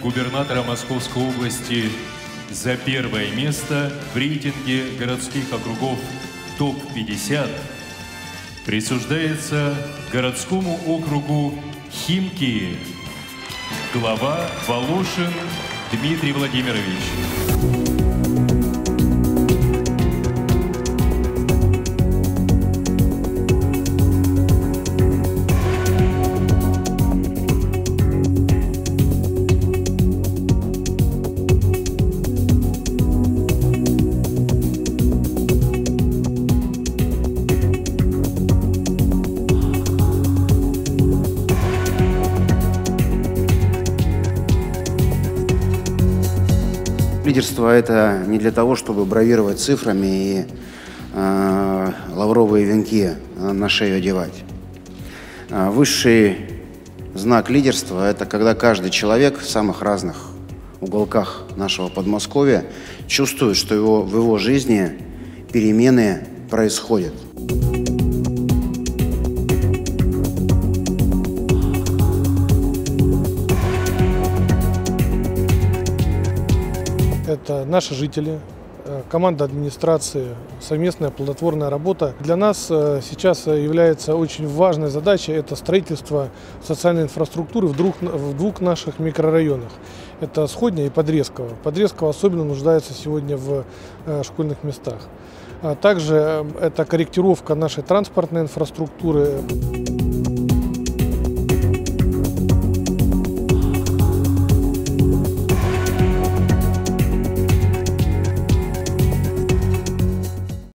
губернатора Московской области за первое место в рейтинге городских округов ТОП-50 присуждается городскому округу Химки глава Волошин Дмитрий Владимирович. Лидерство – это не для того, чтобы бравировать цифрами и лавровые венки на шею одевать. Высший знак лидерства – это когда каждый человек в самых разных уголках нашего Подмосковья чувствует, что в его жизни перемены происходят. Это наши жители, команда администрации, совместная плодотворная работа. Для нас сейчас является очень важной задачей это строительство социальной инфраструктуры в двух наших микрорайонах. Это Сходня и Подрезково. Подрезково особенно нуждается сегодня в школьных местах. Также это корректировка нашей транспортной инфраструктуры.